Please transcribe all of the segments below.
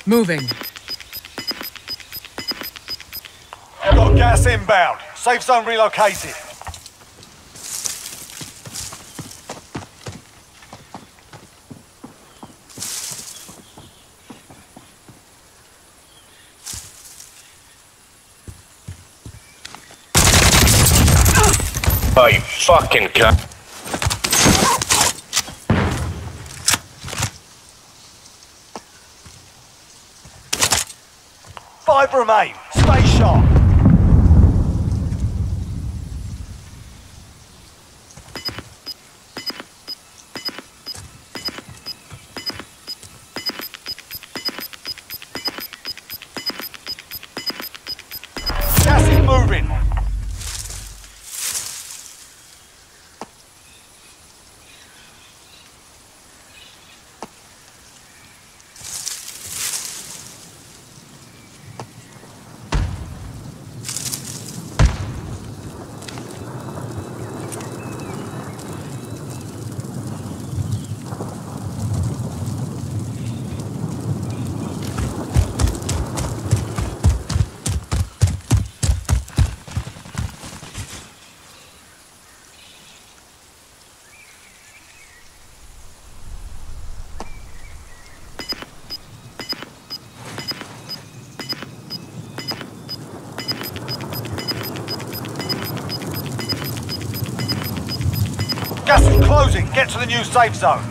Moving. Got gas inbound. Safe zone relocated. Oh, you fucking cunt. 5 remain. Stay sharp. Gas is moving. Gas is closing. Get to the new safe zone.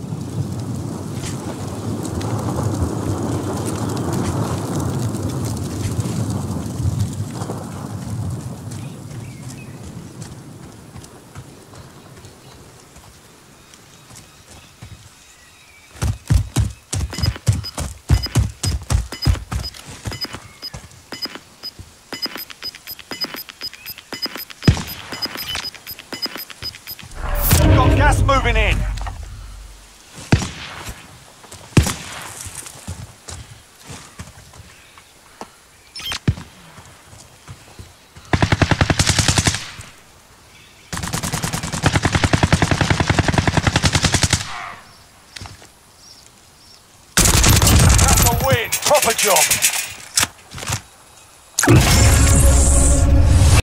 Got gas moving in. That's a win. Proper job.